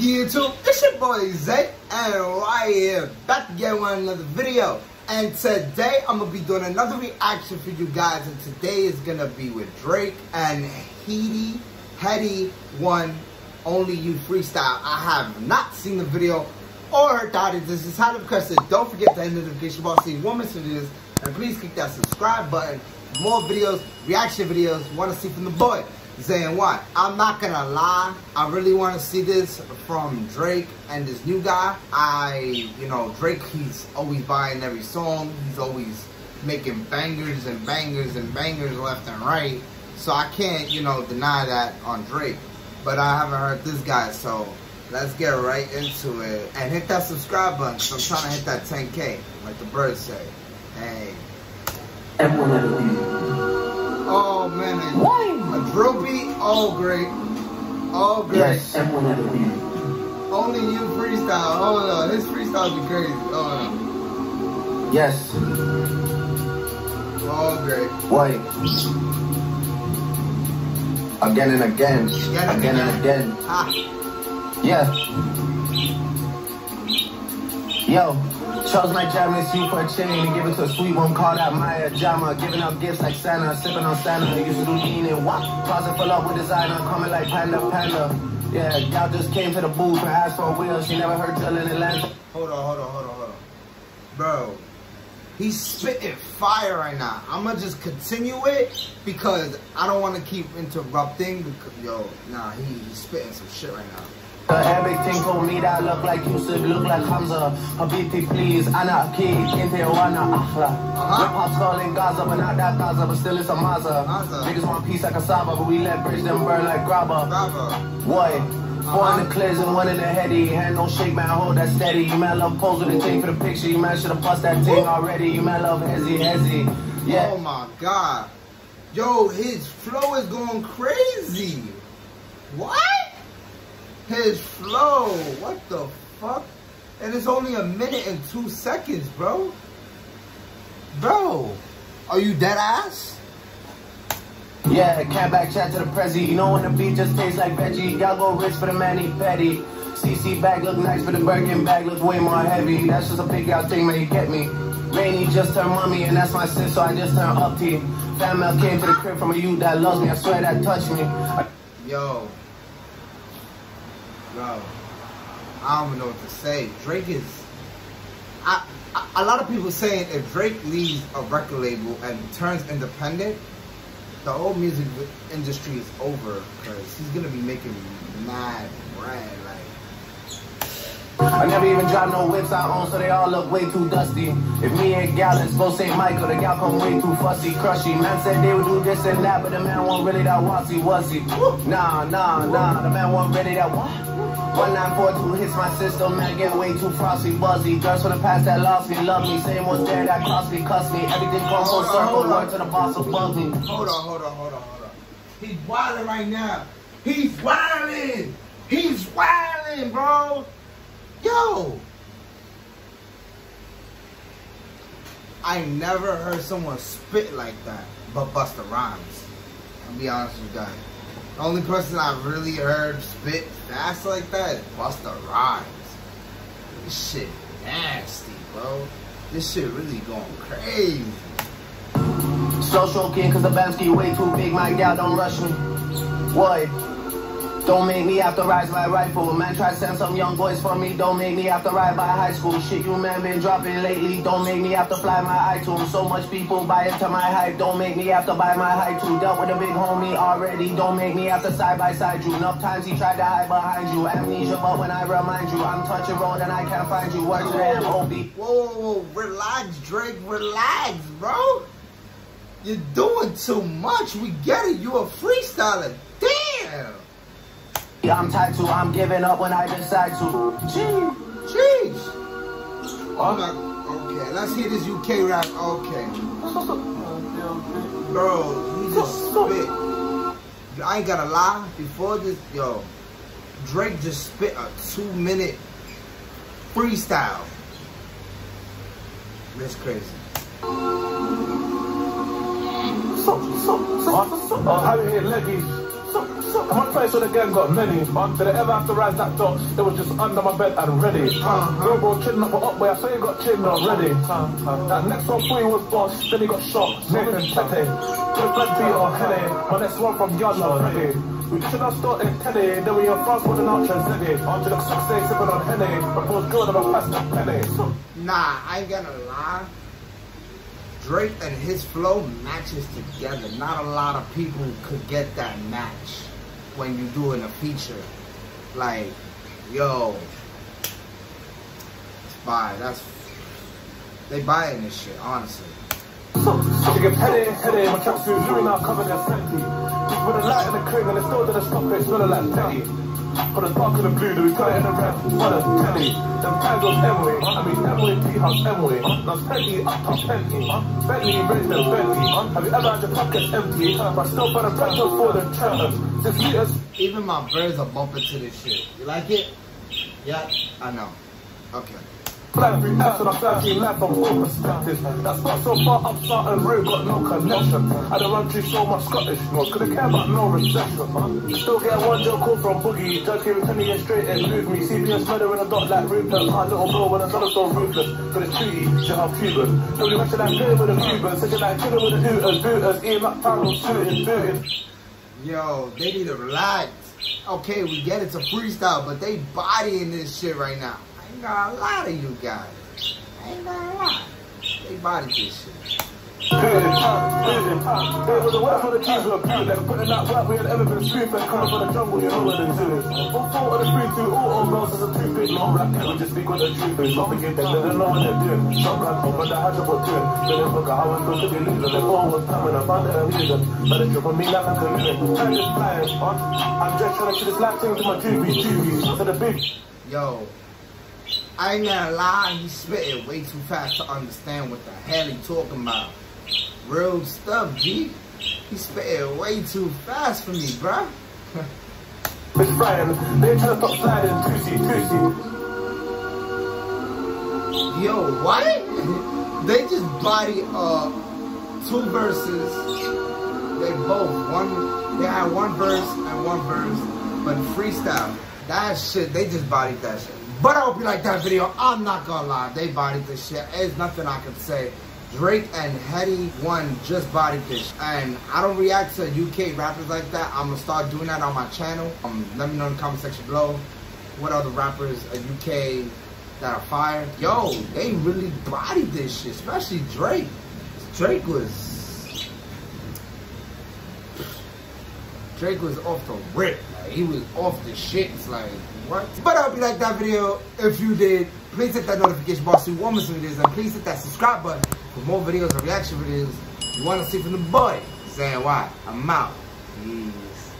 YouTube, it's your boy Zay, and right here, back again with another video. And today, I'm going to be doing another reaction for you guys, and today is going to be with Drake and Heady One Only You Freestyle. I have not seen the video or heard that. This is highly requested. Don't forget to hit the notification bell so you won't miss videos, and please click that subscribe button. More videos, reaction videos, want to see from the boy Zay and One. I'm not gonna lie, I really want to see this from Drake and this new guy. Drake, he's always buying every song. He's always making bangers and bangers and bangers left and right. So I can't, deny that on Drake. But I haven't heard this guy, so let's get right into it. And hit that subscribe button, because I'm trying to hit that 10K, like the birds say. Hey. Oh man, a drill beat? Oh great. Oh great. Yes. Only You Freestyle. Hold on, his freestyle be crazy. Hold on. Yes. Oh great. Wait. Again and again. Again and again. Ah. Yeah. Yo. Chose my Japanese you for a chain and give it to a sweet one called out Maya Jama. Giving out gifts like Santa, sipping on Santa. Used to do lean and walk. Closet full up with designer, coming like Panda. Yeah, y'all just came to the booth and asked for a wheel. She never heard till in Atlanta. Hold on. Bro, he's spitting fire right now. I'm gonna just continue it because I don't want to keep interrupting. He's spitting some shit right now. Everything told me that I look like Yusuf, look like Hamza. Habibti, please, Ana, Akid, Inte, Wana, Akhla. Hip-hop skull in Gaza, but not that Gaza, but still it's a Maza. Niggas want peace like Cassava, but we let bridge them burn like grabba. What? Four in the clears and one in the heady. Hand don't shake, man, hold that steady. You man love pose with a chain for the picture. You man should've bust that thing already. You man love hezzy. Yeah. Oh my God. Yo, his flow is going crazy. What? His flow, what the fuck? And it's only 1 minute and 2 seconds, bro. Bro, are you dead ass? Yeah, cat back chat to the prezi. You know when the beat just tastes like veggie. Y'all go rich for the mani petty. CC bag look nice, but the Birkin bag look way more heavy. That's just a big out thing, man, you get me. Rainy just turned mommy, and that's my sis, so I just turned up T. Fan mail came to the crib from a youth that loves me. I swear that touched me. Yo. Bro, I don't even know what to say. Drake is... a lot of people saying if Drake leaves a record label and turns independent, the whole music industry is over, because he's going to be making mad bread. I never even drive no whips I own, so they all look way too dusty. If me and Gallons go St. Michael, the gal come way too fussy, crushy. Man said they would do this and that, but the man wasn't really that wassy, was he? Nah, the man wasn't really that what? 1942 hits my system, man get way too frosty, buzzy. Girls from the past that lost me, love me. Same was there that cost me, cuss me. Everything comes full circle, word to the boss of bug me. Hold on. He's wildin' right now. He's wildin', bro. Yo. I never heard someone spit like that but Busta Rhymes. I'll be honest with you guys. The only person I really heard spit fast like that is Busta Rhymes. This shit nasty, bro. This shit really going crazy. Slow stroking cause the Bamski way too big, my gal don't rush me. What? Don't make me have to rise my rifle. Man try to send some young boys for me. Don't make me have to ride by high school. Shit you man been dropping lately. Don't make me have to fly my iTunes. So much people buy into my hype. Don't make me have to buy my hype too. Dealt with a big homie already. Don't make me have to side by side you. Enough times he tried to hide behind you. Amnesia, but when I remind you, I'm touching road and I can't find you. Word to the M.O.B. Whoa, relax, Drake, relax, bro. You're doing too much. We get it. You a freestyler. Damn. I'm tied to, I'm giving up when I decide to. Jeez. Okay, let's hear this UK rap. Okay. Bro, you just spit. I ain't gonna lie, before this, Drake just spit a 2-minute freestyle. That's crazy. How you hit Lucky's? My face on the gang got many. Did I ever have to rise that dot? It was just under my bed and ready. Girl, bro, chin up, but up, boy, I saw you got chin already. That next one for you was boss, then he got shot. Nathan Tete. Good blood beat on Henny. My next one from Yard already. We should have started Teddy, then we in France with an ultra Zeddy. After the 6 days sipping on Henny, but was good and I passed that penny. Nah, I ain't gonna lie. Drake and his flow matches together. Not a lot of people could get that match when you doing a feature. Like, yo, it's buy. They buying this shit, honestly. She gets heady, my tracksuit, Louis now covered in Fenty. Just with a light in the crib and it still didn't stop it, smelling like Teddy. Put a spark in the blue, do we put it in the red, for the Teddy. Them tangles M-way, I mean M-way, P-House M-way. Now Spenty, up top Bentley. Bentley, raised them Bentley. Have you ever had your pockets empty? But still for the breakfast for the trappers. 6 liters. Even my birds are bumping to this shit. You like it? Yeah, I know. Okay. Flying through F and I'm flying life from all perspectives. That spot so far up, start and root, got no connection. I don't run through so much Scottish noise, couldn't care about no recession. Still get one joke call from Boogie, Judge gave me 10 years straight and moved me. CBS murder in a dot like Rupert, hard little bro when another so ruthless. For the treaty, she have Cuban. Don't you mention that clear with the Cubans, such like chilling with the Hooters, Ian McFarland shooting. Yo, they need to relax. Okay, we get it's a freestyle, but they bodying this shit right now. I ain't gonna lie to you guys. I ain't gonna lie. They body this shit. It was a work for the keys were pure. Like putting that work we had ever been spoofing. Coming from the jungle, you know what it is. All four of the 3-2, all girls is a toothpick. No rap, can we just speak what the truth is? Don't forget that they don't know what they're doing. Shotgun, but the hatch of what doing. They didn't look at how I'm supposed to be losing. They all was coming, I found it and reason. But it's tripping me like I'm committed. Time is flying, I'm just trying to see this life thing to my juvies. To the big. Yo, I ain't gonna lie, he spitting way too fast to understand what the hell he talking about. Real stuff, G. He spitting way too fast for me, bruh. It's Brian, they trying to stop sliding, Tootsie. Yo, what? They just body 2 verses. They had one verse and one verse, but freestyle. That shit, they just bodied that shit. But I hope you like that video. I'm not gonna lie, they bodied this shit. There's nothing I can say. Drake and Hetty one just bodied this. And I don't react to UK rappers like that. I'm gonna start doing that on my channel. Let me know in the comment section below what other rappers are UK that are fire. Yo, they really bodied this shit, especially Drake. Drake was off the rip. Like, he was off the shit. It's like, what? But I hope you liked that video. If you did, please hit that notification bar so you want more videos, and please hit that subscribe button for more videos and reaction videos you want to see from the boy. Saying why? I'm out. Peace.